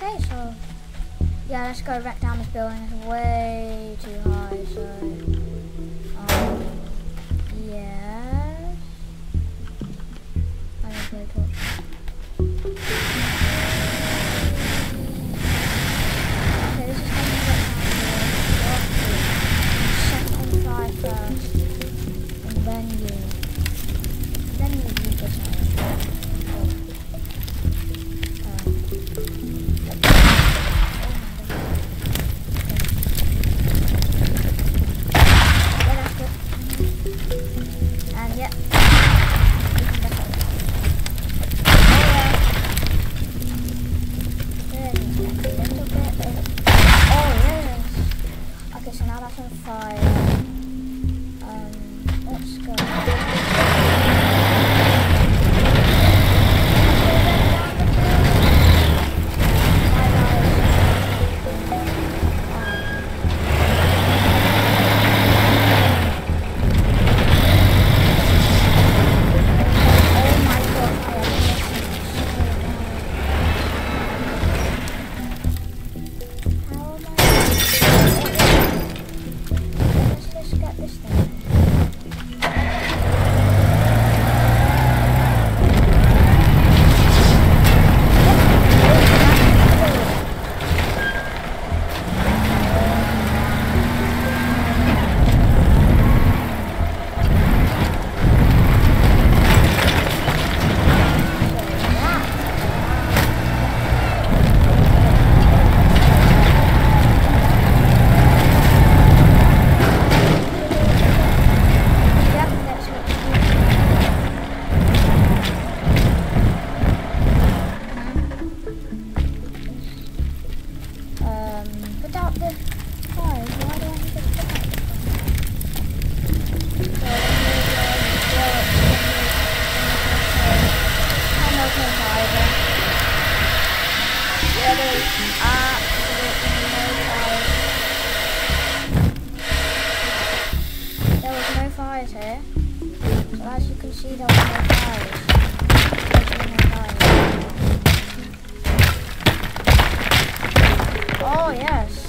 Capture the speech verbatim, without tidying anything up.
Okay, so yeah, let's go back down this building. It's way too high, so um, yes. I need to go talk. Okay, this is how you get down here. Set on fire first, and then you, then you do this one. Here. So as you can see, there was no fires. There was no fires. Oh yes.